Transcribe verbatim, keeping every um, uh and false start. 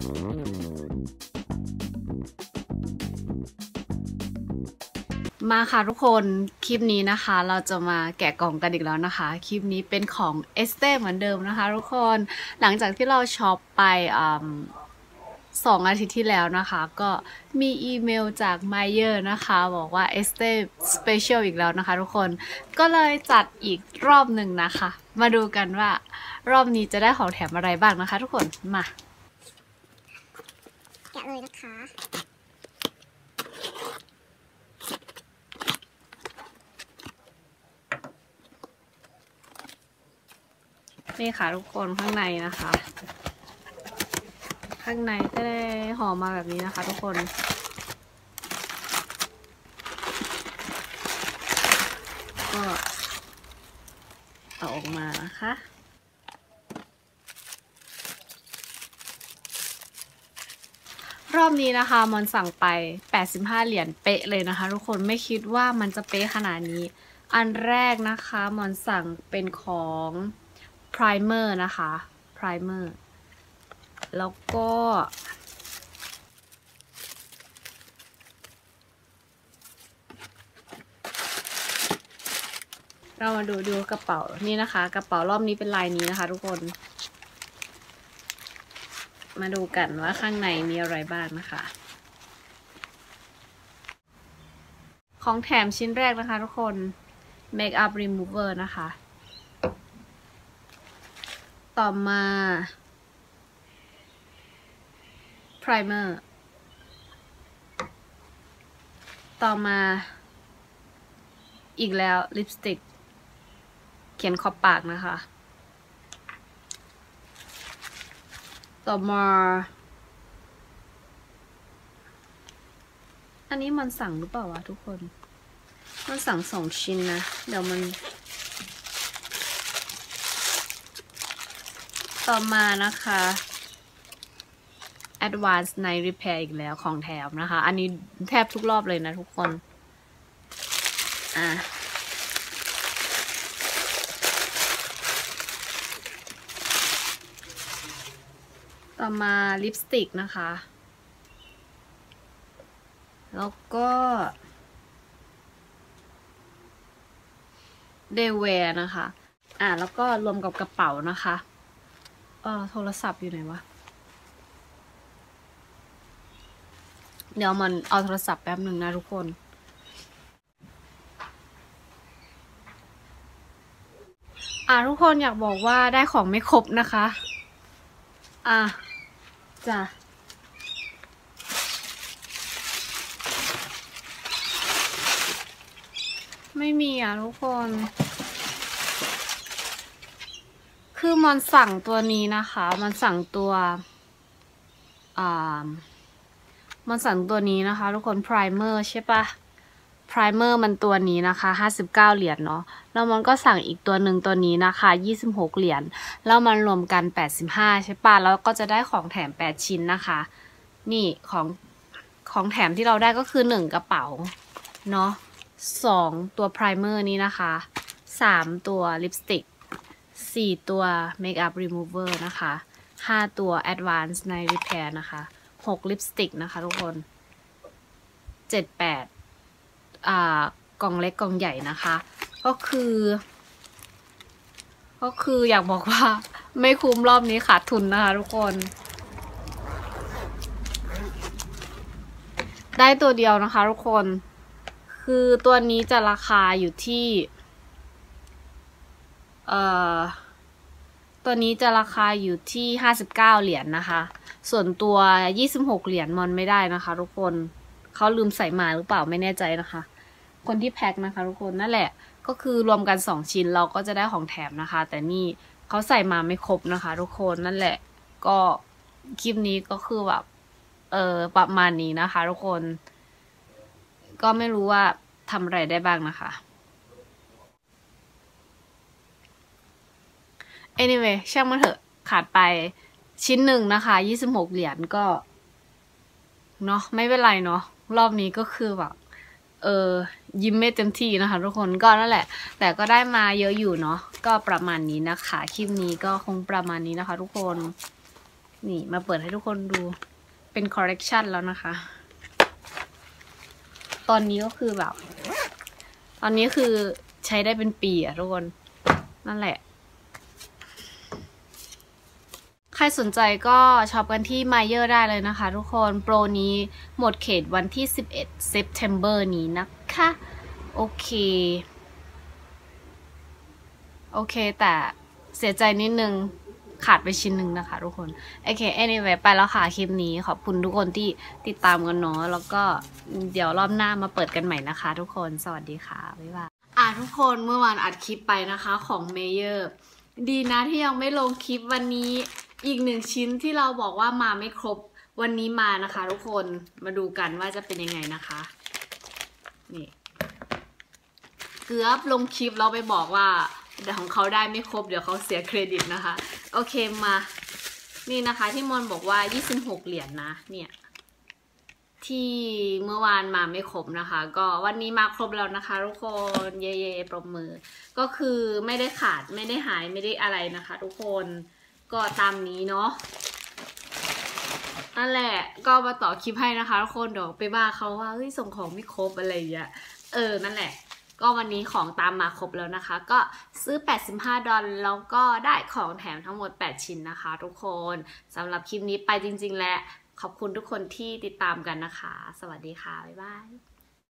มาค่ะทุกคนคลิปนี้นะคะเราจะมาแกะกล่องกันอีกแล้วนะคะคลิปนี้เป็นของเอสเต้เหมือนเดิมนะคะทุกคนหลังจากที่เราช็อปไปสองอาทิตย์ที่แล้วนะคะก็มีอีเมลจากไมเยอร์นะคะบอกว่าเอสเต้สเปเชียลอีกแล้วนะคะทุกคนก็เลยจัดอีกรอบหนึ่งนะคะมาดูกันว่ารอบนี้จะได้ของแถมอะไรบ้างนะคะทุกคนมาแกะเลยนะคะนี่ค่ะทุกคนข้างในนะคะข้างในจะได้ห่อมาแบบนี้นะคะทุกคนก็เอาออกมานะคะรอบนี้นะคะมันสั่งไปแปดสิบห้าเหรียญเป๊ะเลยนะคะทุกคนไม่คิดว่ามันจะเป๊ะขนาดนี้อันแรกนะคะมันสั่งเป็นของprimer นะคะ primer แล้วก็เรามาดูดูกระเป๋านี่นะคะกระเป๋ารอบนี้เป็นลายนี้นะคะทุกคนมาดูกันว่าข้างในมีอะไรบ้างนะคะของแถมชิ้นแรกนะคะทุกคน Makeup Remover นะคะต่อมา primer ต่อมาอีกแล้วลิปสติกเขียนขอบปากนะคะต่อมาอันนี้มันสั่งหรือเปล่าวะทุกคนมันสั่งสองชิ้นนะเดี๋ยวมันต่อมานะคะ Advanced Night Repair อีกแล้วของแถมนะคะอันนี้แทบทุกรอบเลยนะทุกคนอ่ะต่อมาลิปสติกนะคะแล้วก็เดเวร์นะคะอ่ะแล้วก็รวมกับกระเป๋านะคะเออโทรศัพท์อยู่ไหนวะเดี๋ยวมันเอาโทรศัพท์แป๊บหนึ่งนะทุกคนอ่ะทุกคนอยากบอกว่าได้ของไม่ครบนะคะอ่ะจ้ะไม่มีอ่ะทุกคนคือมันสั่งตัวนี้นะคะมันสั่งตัวอ่ามันสั่งตัวนี้นะคะทุกคน primer ใช่ปะ primer มันตัวนี้นะคะห้าสิบเก้าเหรียญเนาะแล้วมันก็สั่งอีกตัวหนึ่งตัวนี้นะคะยี่สิบหกเหรียญแล้วมันรวมกันแปดสิบห้าใช่ปะแล้วก็จะได้ของแถมแปดชิ้นนะคะนี่ของของแถมที่เราได้ก็คือหนึ่งกระเป๋าเนาะสองตัว primer นี้นะคะสามตัวลิปสติกสี่ตัว makeup remover นะคะห้าตัว advanced night repair นะคะหกลิปสติกนะคะทุกคนเจ็ดแปดอ่ากล่องเล็กกล่องใหญ่นะคะก็คือก็คืออยากบอกว่าไม่คุ้มรอบนี้ขาดทุนนะคะทุกคนได้ตัวเดียวนะคะทุกคนคือตัวนี้จะราคาอยู่ที่เอ่อตัวนี้จะราคาอยู่ที่ห้าสิบเก้าเหรียญ นะคะส่วนตัวยี่สิบหกเหรียญมันไม่ได้นะคะทุกคนเขาลืมใส่มาหรือเปล่าไม่แน่ใจนะคะคนที่แพ็คนะคะทุกคนนั่นแหละก็คือรวมกันสองชิ้นเราก็จะได้ของแถมนะคะแต่นี่เขาใส่มาไม่ครบนะคะทุกคนนั่นแหละก็คลิปนี้ก็คือแบบเออประมาณนี้นะคะทุกคนก็ไม่รู้ว่าทำอะไรได้บ้างนะคะ anyway ช่างมันเถอะขาดไปชิ้นหนึ่งนะคะยี่สิบหกเหรียญก็เนาะไม่เป็นไรเนาะรอบนี้ก็คือแบบเออยิ้มไม่เต็มที่นะคะทุกคนก็นั่นแหละแต่ก็ได้มาเยอะอยู่เนาะก็ประมาณนี้นะคะคลิปนี้ก็คงประมาณนี้นะคะทุกคนนี่มาเปิดให้ทุกคนดูเป็นคอลเลกชันแล้วนะคะ ตอนนี้ก็คือแบบ ตอนนี้คือใช้ได้เป็นปีอะทุกคนนั่นแหละใครสนใจก็ช็อปกันที่ Mayer ได้เลยนะคะทุกคนโปรนี้หมดเขตวันที่สิบเอ็ด September นี้นะคะโอเคโอเคแต่เสียใจนิดนึงขาดไปชิ้นหนึ่งนะคะทุกคนโอเค anyway ไปแล้วค่ะคลิปนี้ขอบคุณทุกคนที่ติดตามกันเนาะแล้วก็เดี๋ยวรอบหน้ามาเปิดกันใหม่นะคะทุกคนสวัสดีค่ะบ๊ายบายอ่ะทุกคนเมื่อวานอัดคลิปไปนะคะของ Mayer ดีนะที่ยังไม่ลงคลิปวันนี้อีกหนึ่งชิ้นที่เราบอกว่ามาไม่ครบวันนี้มานะคะทุกคนมาดูกันว่าจะเป็นยังไงนะคะนี่เกือบลงคลิปเราไปบอกว่าเดี๋ยวของเขาได้ไม่ครบเดี๋ยวเขาเสียเครดิตนะคะโอเคมานี่นะคะที่มอนบอกว่ายี่สิบหกเหรียญ นะเนี่ยที่เมื่อวานมาไม่ครบนะคะก็วันนี้มาครบแล้วนะคะทุกคนเย่ๆปรบมือก็คือไม่ได้ขาดไม่ได้หายไม่ได้อะไรนะคะทุกคนก็ตามนี้เนาะนั่นแหละก็มาต่อคลิปให้นะคะทุกคนเดี๋ยวไปบ้าเขาว่าเฮ้ยส่งของไม่ครบอะไรอย่างเงี้ยเออนั่นแหละก็วันนี้ของตามมาครบแล้วนะคะก็ซื้อแปดสิบห้าดอลลาร์แล้วก็ได้ของแถมทั้งหมดแปดชิ้นนะคะทุกคนสำหรับคลิปนี้ไปจริงๆแล้วขอบคุณทุกคนที่ติดตามกันนะคะสวัสดีค่ะบ๊ายบาย